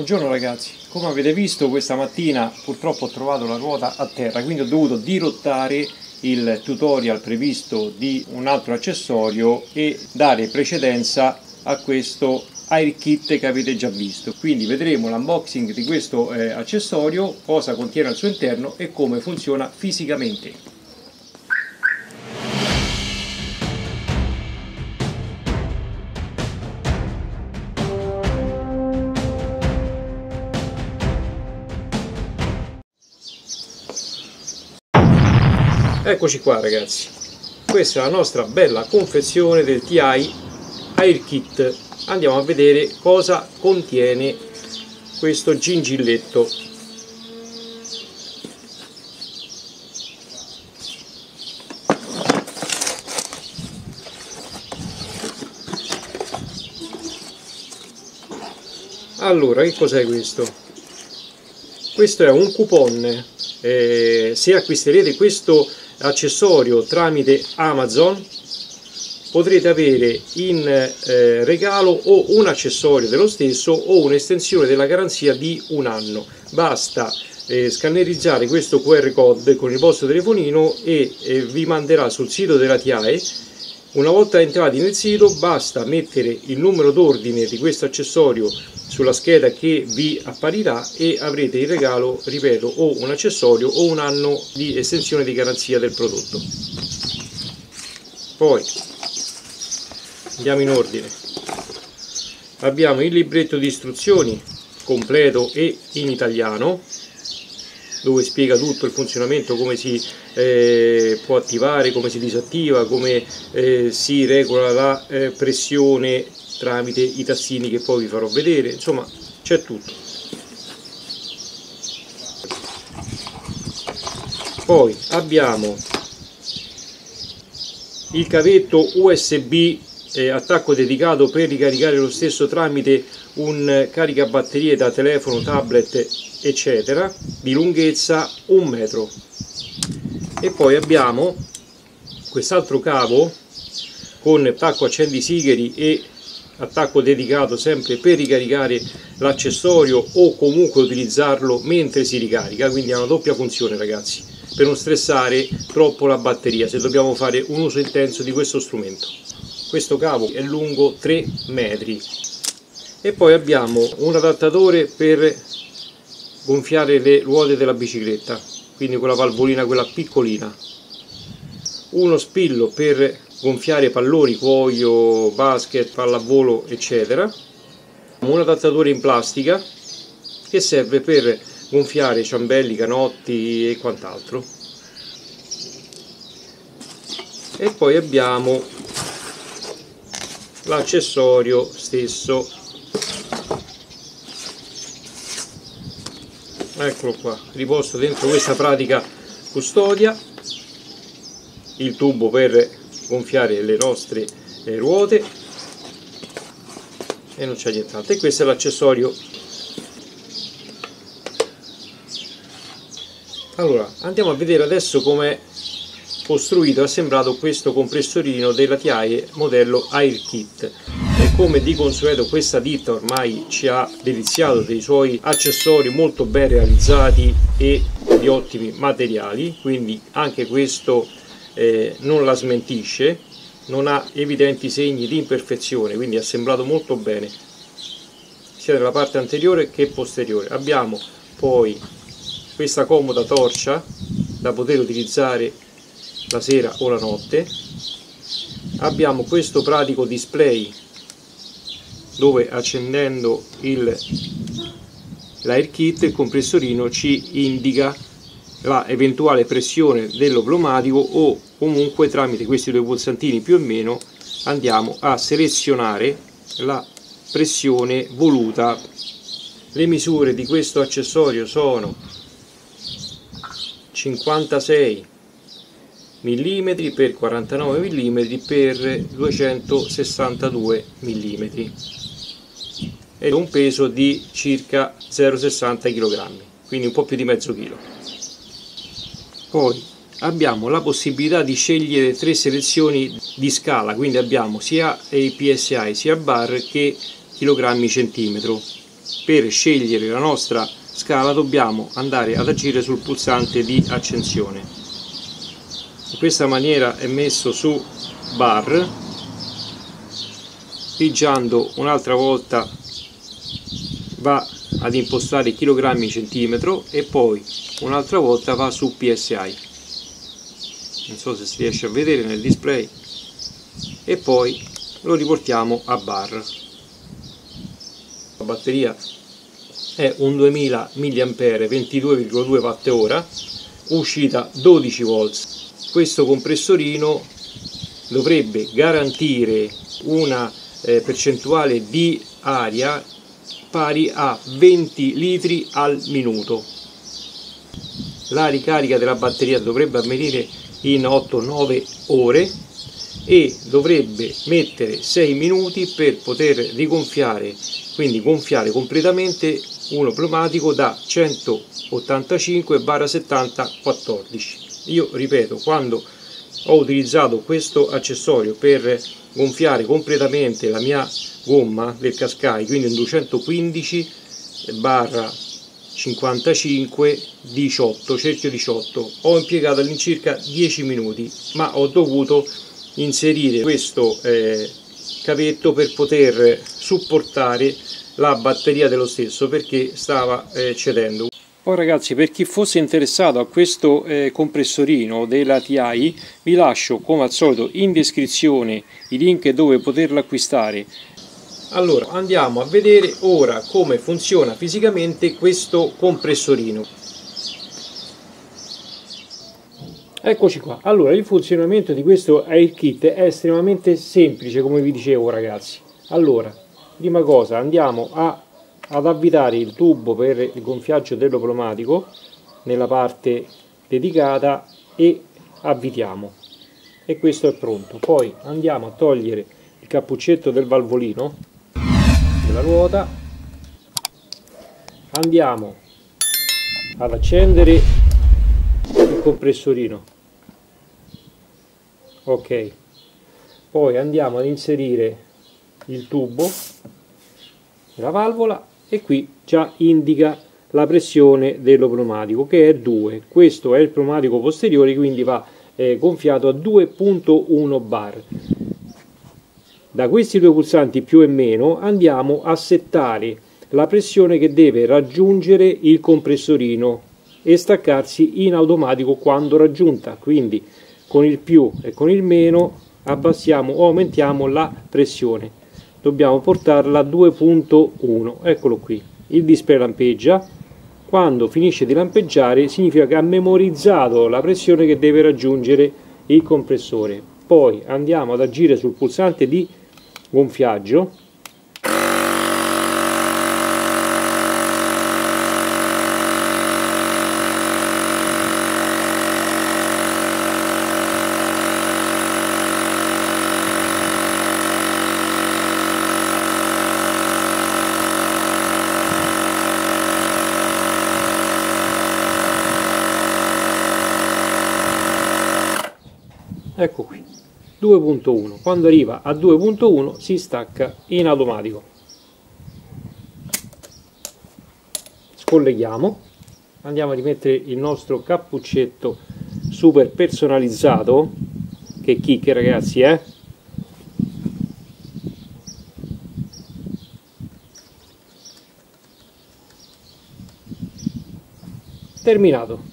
Buongiorno ragazzi, come avete visto questa mattina purtroppo ho trovato la ruota a terra, quindi ho dovuto dirottare il tutorial previsto di un altro accessorio e dare precedenza a questo Air Kit che avete già visto. Quindi vedremo l'unboxing di questo accessorio, cosa contiene al suo interno e come funziona fisicamente. Eccoci qua ragazzi, questa è la nostra bella confezione del TI Air Kit. Andiamo a vedere cosa contiene questo gingilletto. Allora, che cos'è questo? Questo è un coupon. Se acquisterete questo accessorio tramite Amazon potrete avere in regalo o un accessorio dello stesso o un'estensione della garanzia di un anno. Basta scannerizzare questo QR code con il vostro telefonino e vi manderà sul sito della TIAE. Una volta entrati nel sito basta mettere il numero d'ordine di questo accessorio sulla scheda che vi apparirà e avrete in regalo, ripeto, o un accessorio o un anno di estensione di garanzia del prodotto. Poi andiamo in ordine. Abbiamo il libretto di istruzioni completo e in italiano, dove spiega tutto il funzionamento, come si può attivare, come si disattiva, come si regola la pressione tramite i tastini che poi vi farò vedere, insomma c'è tutto. Poi abbiamo il cavetto USB attacco dedicato per ricaricare lo stesso tramite un caricabatterie da telefono, tablet eccetera, di lunghezza 1 metro. E poi abbiamo quest'altro cavo con attacco accendisigari e attacco dedicato sempre per ricaricare l'accessorio o comunque utilizzarlo mentre si ricarica, quindi ha una doppia funzione ragazzi, per non stressare troppo la batteria se dobbiamo fare un uso intenso di questo strumento. Questo cavo è lungo 3 metri. E poi abbiamo un adattatore per gonfiare le ruote della bicicletta, quindi con la valvolina quella piccolina, uno spillo per gonfiare palloni, cuoio, basket, pallavolo eccetera, un adattatore in plastica che serve per gonfiare ciambelli, canotti e quant'altro. E poi abbiamo l'accessorio stesso. Eccolo qua, riposto dentro questa pratica custodia, il tubo per gonfiare le nostre ruote e non c'è nient'altro. E questo è l'accessorio. Allora andiamo a vedere adesso come è costruito e assemblato questo compressorino della TIAE modello Air Kit. E come di consueto questa ditta ormai ci ha deliziato dei suoi accessori molto ben realizzati e di ottimi materiali, quindi anche questo non la smentisce, non ha evidenti segni di imperfezione, quindi è assemblato molto bene sia nella parte anteriore che posteriore. Abbiamo poi questa comoda torcia da poter utilizzare la sera o la notte. Abbiamo questo pratico display dove accendendo l'Air Kit il compressorino ci indica la eventuale pressione dello pneumatico o comunque tramite questi due pulsantini più o meno andiamo a selezionare la pressione voluta. Le misure di questo accessorio sono 56 mm per 49 mm per 262 mm e un peso di circa 0,60 kg, quindi un po' più di mezzo chilo. Poi abbiamo la possibilità di scegliere 3 selezioni di scala, quindi abbiamo sia i PSI sia bar che kg centimetro. per scegliere la nostra scala dobbiamo andare ad agire sul pulsante di accensione. In questa maniera è messo su bar, pigiando un'altra volta va ad impostare chilogrammi centimetro e poi un'altra volta va su PSI, non so se si riesce a vedere nel display, e poi lo riportiamo a bar. La batteria è un 2000 mAh 22,2 Wh, uscita 12 volt. Questo compressorino dovrebbe garantire una percentuale di aria pari a 20 litri al minuto. La ricarica della batteria dovrebbe avvenire in 8-9 ore e dovrebbe mettere 6 minuti per poter rigonfiare, quindi gonfiare completamente uno pneumatico da 185/70/14. Io ripeto, quando ho utilizzato questo accessorio per gonfiare completamente la mia gomma del Qashqai, quindi un 215/55 cerchio 18, ho impiegato all'incirca 10 minuti, ma ho dovuto inserire questo cavetto per poter supportare la batteria dello stesso, perché stava cedendo. Poi ragazzi, per chi fosse interessato a questo compressorino della TI, vi lascio come al solito in descrizione i link dove poterlo acquistare. Allora andiamo a vedere ora come funziona fisicamente questo compressorino. Eccoci qua. Allora, il funzionamento di questo AirKit è estremamente semplice, come vi dicevo ragazzi. Allora, prima cosa andiamo ad avvitare il tubo per il gonfiaggio dello pneumatico nella parte dedicata e avvitiamo, e questo è pronto. Poi andiamo a togliere il cappuccetto del valvolino della ruota, andiamo ad accendere il compressorino, ok, poi andiamo ad inserire il tubo nella valvola e qui già indica la pressione dello pneumatico, che è 2. Questo è il pneumatico posteriore, quindi va gonfiato a 2.1 bar. Da questi due pulsanti più e meno andiamo a settare la pressione che deve raggiungere il compressorino e staccarsi in automatico quando raggiunta, quindi con il più e con il meno abbassiamo o aumentiamo la pressione. Dobbiamo portarla a 2.1, eccolo qui, il display lampeggia. Quando finisce di lampeggiare significa che ha memorizzato la pressione che deve raggiungere il compressore. Poi andiamo ad agire sul pulsante di gonfiaggio, ecco qui, 2.1. Quando arriva a 2.1 si stacca in automatico. Scolleghiamo, andiamo a rimettere il nostro cappuccetto super personalizzato, che chicche ragazzi, terminato.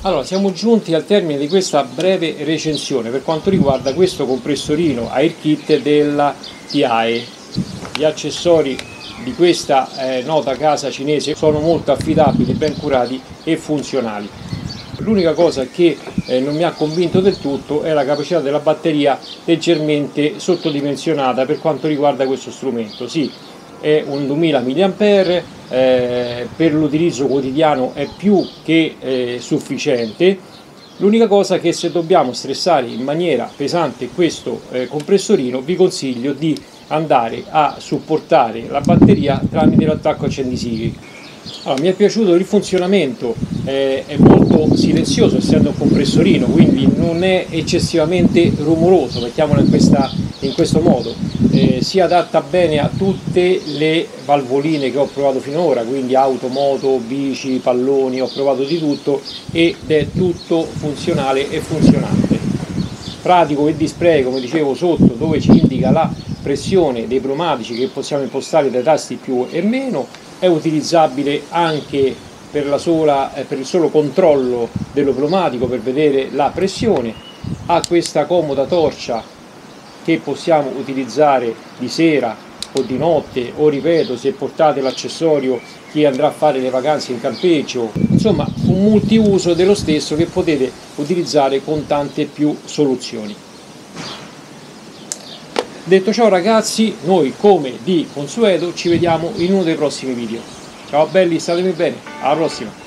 Allora, siamo giunti al termine di questa breve recensione per quanto riguarda questo compressorino AirKit della TIAE. Gli accessori di questa nota casa cinese sono molto affidabili, ben curati e funzionali. L'unica cosa che non mi ha convinto del tutto è la capacità della batteria leggermente sottodimensionata per quanto riguarda questo strumento. Sì, è un 2000 mAh, per l'utilizzo quotidiano è più che sufficiente. L'unica cosa è che se dobbiamo stressare in maniera pesante questo compressorino, vi consiglio di andare a supportare la batteria tramite l'attacco accendisivi. Allora, mi è piaciuto il funzionamento, è molto silenzioso essendo un compressorino, quindi non è eccessivamente rumoroso, mettiamolo in questo modo. Si adatta bene a tutte le valvoline che ho provato finora, quindi auto, moto, bici, palloni, ho provato di tutto ed è tutto funzionale e funzionante. Pratico il display, come dicevo, sotto, dove ci indica la pressione dei pneumatici che possiamo impostare dai tasti più e meno. È utilizzabile anche per il solo controllo dello pneumatico, per vedere la pressione. Ha questa comoda torcia che possiamo utilizzare di sera o di notte, o ripeto, se portate l'accessorio chi andrà a fare le vacanze in campeggio. Insomma, un multiuso dello stesso che potete utilizzare con tante più soluzioni. Detto ciò ragazzi, noi come di consueto ci vediamo in uno dei prossimi video. Ciao belli, statemi bene, alla prossima!